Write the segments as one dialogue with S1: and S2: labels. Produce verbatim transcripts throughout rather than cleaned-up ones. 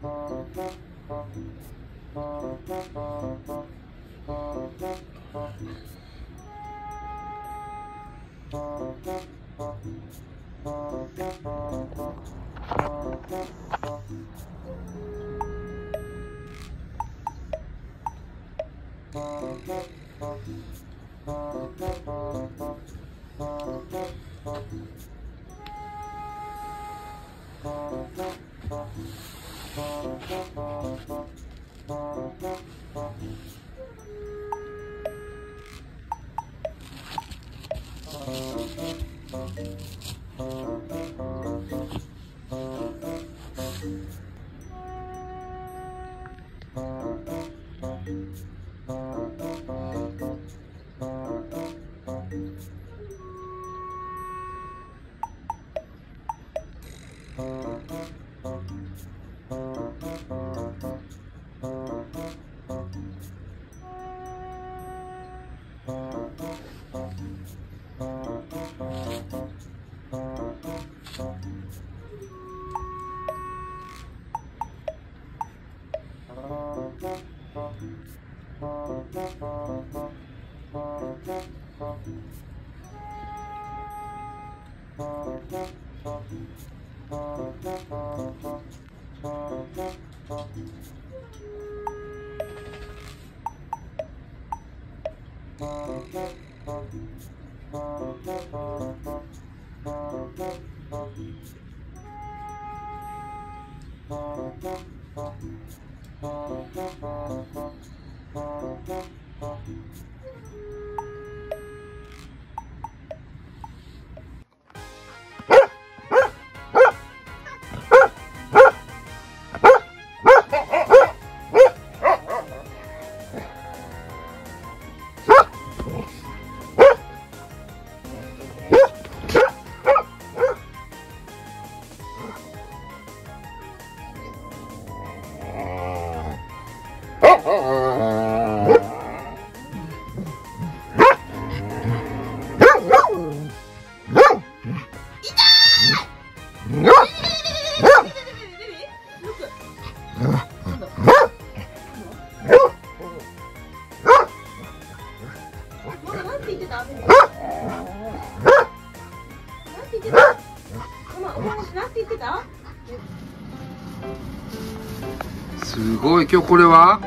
S1: すごい。今日これは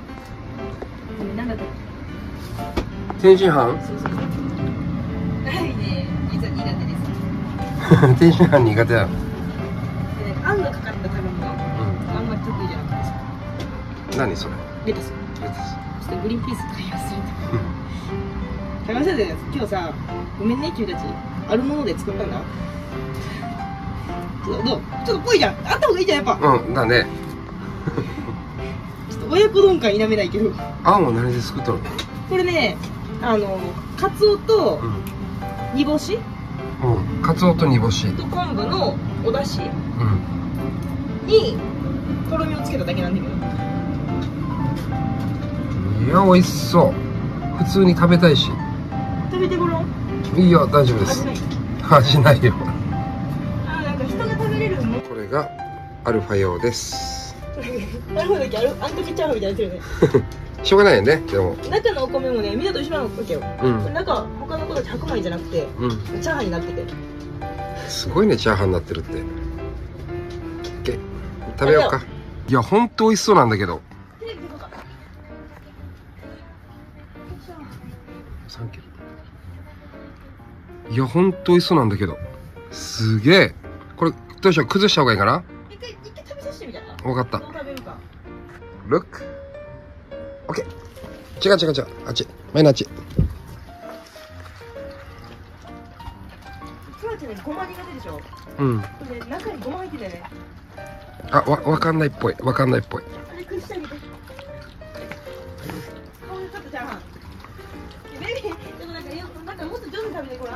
S1: 天津飯。
S2: はいね、実は苦手です。
S1: 天津飯苦手なの。
S2: あんがかかった食べ物、あんまり得意じゃなかったです。
S1: 何それ？
S2: レタス。
S1: レタス。
S2: そしてグリーンピース買い忘れた。食べませんね。今日さ、ごめんね君たち。あるもので作ったんだ。どう？ちょっとぽいじゃん。あった方がいいじゃんやっぱ。
S1: うんだね。
S2: ちょっと親子丼感否めないけど。
S1: あんは何で作ったの？こ
S2: れね、あのカツオと煮干し。
S1: うん。カツオと煮干し。
S2: と昆布のお出汁。
S1: うん。
S2: にとろみをつけただけなんだけど。
S1: いや美味しそう。普通に食べたいし。
S2: 食べてごらん。
S1: いいよ大丈夫です。味ないよ。
S2: あなんか人が食べれるもん。
S1: これがアルファ用です。
S2: アルファだけあるあんかけチャーハンみたいになってるね。
S1: しょうがないよね。でも
S2: 中のお米もねみんなと一緒なわけよ。うん。中他の子たち白米じゃなくて、うん、チャーハンになってて。
S1: すごいねチャーハンになってるって。OK 食べようか。いやほんと美味しそうなんだけど。サンキュー。いやほんと美味しそうなんだけど。すげえ。これどうしよう崩した方がいいかな。
S2: 一回一回食べさせてみたら。
S1: 分かった。
S2: どう食べるか。
S1: Look。OK。違う違う違う。あっち。前のあっち。
S2: クラチねごま苦手でしょ。
S1: うん。
S2: これ中にごま入ってたよね。
S1: あわわかんないっぽい。わかんないっぽい。
S2: あれ崩してあげて。顔にちょっとチャーハン。ベビーちょっとなんかなんかもっと上手に食べてごらん。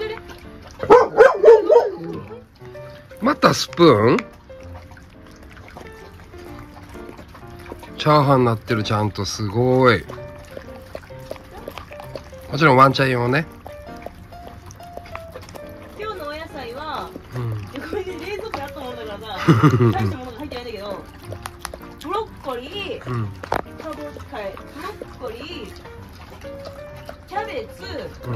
S1: またスプーン？チャーハンになってるちゃんとすごい。もちろんワンちゃん用ね。
S2: 今日のお野菜は、うん、ごめんね冷蔵庫にあったものだからさ大したものが入ってないんだけど、
S1: うん。
S2: かぼちゃ、ブロッコリー、キャベツ、
S1: うん。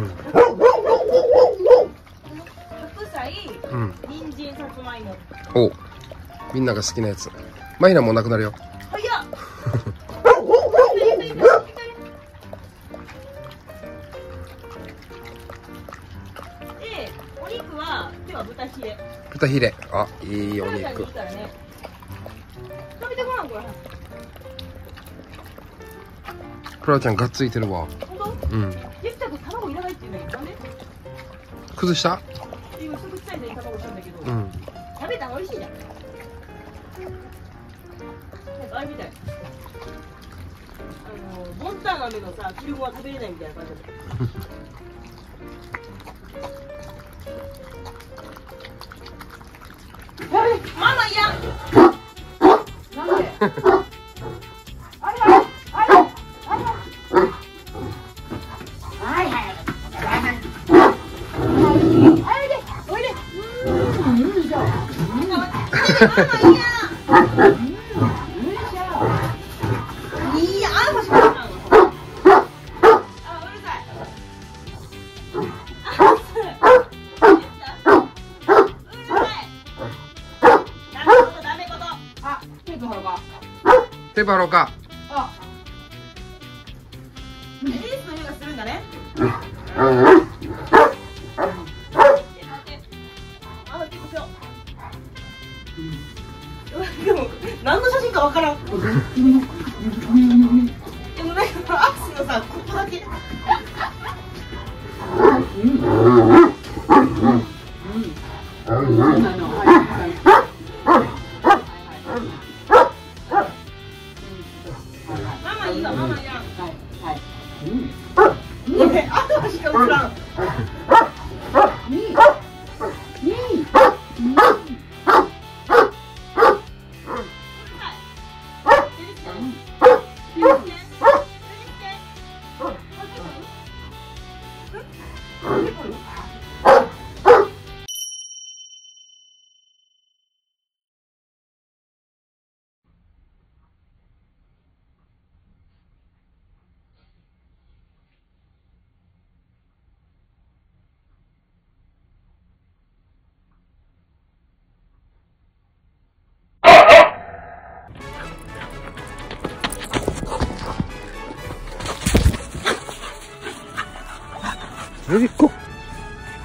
S2: 白菜、
S1: うん。
S2: 人参、さつまいも。
S1: お、みんなが好きなやつ。マイナもうなくなるよ。
S2: 早っ。で、お肉は今日は豚ヒレ。
S1: 豚ヒレ。あ、いいお肉。
S2: 食べてごらんこれ。
S1: クラちゃんがっついてるわ。
S2: 本当？
S1: うん。
S2: ゆきたくん卵いらないって言うんだけど、なんで？
S1: 崩した？
S2: 今すぐ臭いのに卵したんだけど。
S1: うん。
S2: 食べたら美味しいじゃん。あれみたい。あのモンター鍋のさ、汁物は食べれないみたいな感じだった。やべ、ママいや。なんで？あれあれあれあれ。はいはい。おいでおいで。うんうんじゃ。ママいや。
S1: 手張ろうか。
S2: あ、エースの匂いがするんだね。でも何の写真かわからん。でもなんかアクスのさ、ここだけ。ママいいわ、ママいやん。はいはい。うん。ね、あとしか映らん。いい。いい。
S1: Ready, go.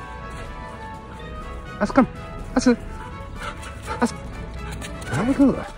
S1: As come. As. As. Very good.